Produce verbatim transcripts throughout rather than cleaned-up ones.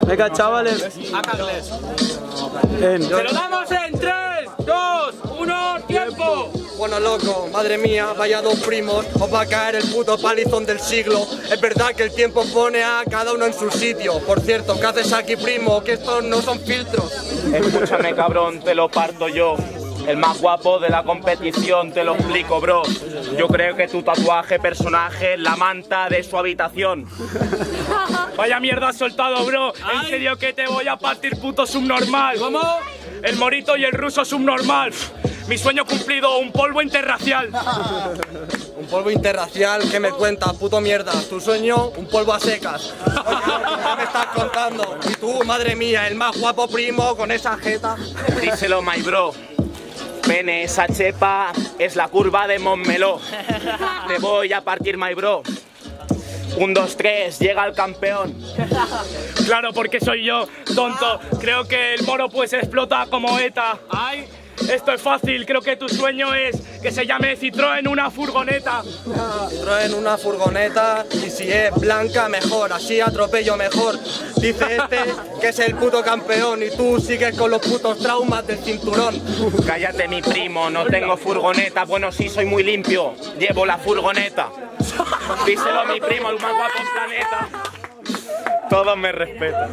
Venga, chavales. Acá Gles. En... ¡Se lo damos en tres, dos, uno, tiempo! Bueno, loco, madre mía, vaya dos primos, os va a caer el puto palizón del siglo. Es verdad que el tiempo pone a cada uno en su sitio. Por cierto, ¿qué haces aquí, primo? Que estos no son filtros. Escúchame, cabrón, te lo parto yo. El más guapo de la competición, te lo explico, bro. Yo creo que tu tatuaje personaje es la manta de su habitación. Vaya mierda has soltado, bro. En serio que te voy a partir, puto subnormal. ¿Cómo? El morito y el ruso subnormal. Mi sueño cumplido, un polvo interracial. Un polvo interracial, ¿qué me cuentas, puto mierda? Tu sueño, un polvo a secas. Oye, ¿qué me estás contando? Y tú, madre mía, el más guapo primo con esa jeta. Díselo, my bro. Pene, esa chepa es la curva de Montmeló. Te voy a partir, my bro. Un, dos, tres, llega el campeón. Claro, porque soy yo, tonto. Creo que el moro pues explota como ETA. ¡Ay! Esto es fácil, creo que tu sueño es que se llame Citroën una furgoneta. Traen una furgoneta y si es blanca mejor, así atropello mejor. Dice este que es el puto campeón y tú sigues con los putos traumas del cinturón. Cállate, mi primo, no tengo furgoneta. Bueno, sí, soy muy limpio, llevo la furgoneta. Díselo a mi primo, el más guapo del planeta. Todos me respetan.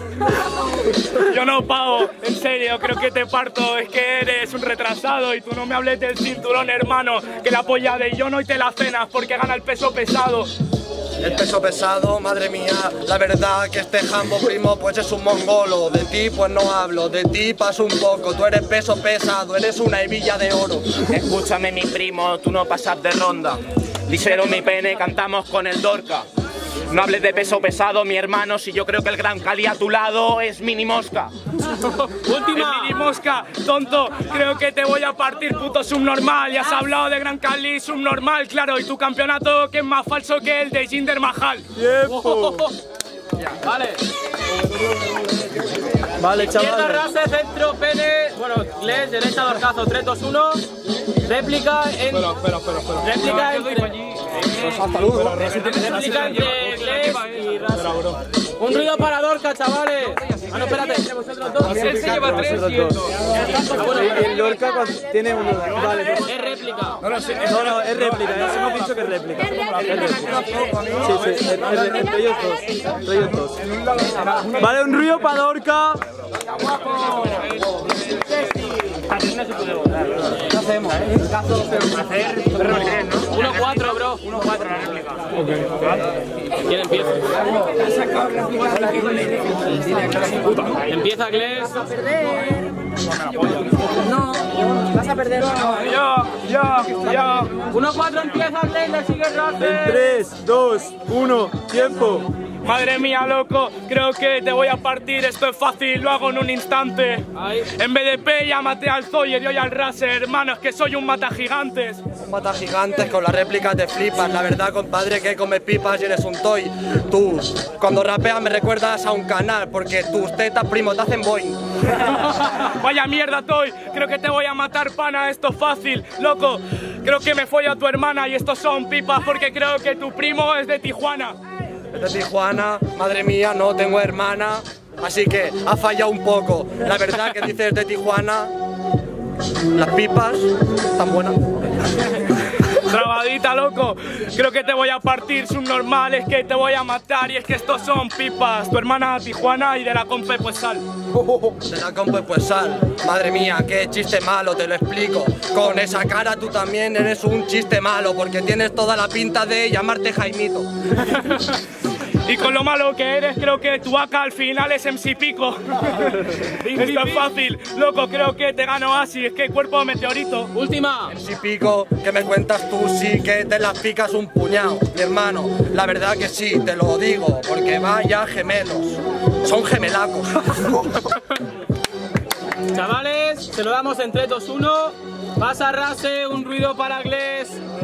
Yo no pago, en serio, creo que te parto. Es que eres un retrasado y tú no me hables del cinturón, hermano. Que la polla de yo no y te la cenas porque gana el peso pesado. El peso pesado, madre mía, la verdad que este jambo primo pues es un mongolo. De ti pues no hablo, de ti paso un poco. Tú eres peso pesado, eres una hebilla de oro. Escúchame, mi primo, tú no pasas de ronda. Díselo, mi pene, cantamos con el Dorca. No hables de peso pesado, mi hermano, si yo creo que el gran Cali a tu lado es Mini Mosca. Última. Mini Mosca, tonto, creo que te voy a partir, puto subnormal. Ya has hablado de Gran Cali, subnormal, claro. Y tu campeonato que es más falso que el de Jinder Mahal. ¡Tiempo! Vale. Vale, Izquierda, chavales. rase, centro, pene. Bueno, Gles, derecha, dorcazo, tres, dos, uno. Réplica en... Espera, espera, espera, espera. Réplica entre... Réplica entre Gles y rase. Un ruido para Dorca, chavales. Ah, no, espérate. Entre vosotros dos. Él se lleva tres y el dos. El Lorca tiene uno. Vale. Es réplica. No, no, es réplica. Ya hemos dicho que es réplica. Es réplica. Sí, sí, entre ellos dos. Entre ellos dos. Vale, un ruido para Dorca. Así no se puede votar. ¿Qué hacemos? Hacer uno cuatro, bro. uno cuatro la réplica. ¿Quién empieza? Empieza Gles. No, vas a perder. Ya, ya, ya. uno cuatro empieza Gles, le sigue Rase. tres, dos, uno, tiempo. Madre mía, loco, creo que te voy a partir, esto es fácil, lo hago en un instante. Ay. En B D P ya maté al Zoyer y hoy al Raser, hermano, es que soy un mata gigantes. Un mata gigantes con las réplicas te flipas. La verdad, compadre, que comes pipas y eres un toy. Tú, cuando rapeas me recuerdas a un canal, porque tus tetas, primo, te hacen boing. Vaya mierda, Toy, creo que te voy a matar, pana, esto es fácil, loco. Creo que me follo a tu hermana y estos son pipas porque creo que tu primo es de Tijuana. Es de Tijuana, madre mía, no tengo hermana, así que ha fallado un poco. La verdad que dices de Tijuana, las pipas están buenas. Trabadita, loco, creo que te voy a partir, subnormal, es que te voy a matar y es que estos son pipas. Tu hermana Tijuana y de la compa pues sal. De la compa pues sal, madre mía, qué chiste malo, te lo explico. Con esa cara tú también eres un chiste malo, porque tienes toda la pinta de llamarte Jaimito. Y con lo malo que eres, creo que tu A K al final es M C Pico. Esto es fácil, loco, creo que te gano así, es que cuerpo de meteorito. Última. M C Pico, ¿qué me cuentas tú? Sí que te las picas un puñado, mi hermano. La verdad que sí, te lo digo, porque vaya gemelos. Son gemelacos. Chavales, se lo damos en tres, dos, uno. Pasa Rase, un ruido para Gles.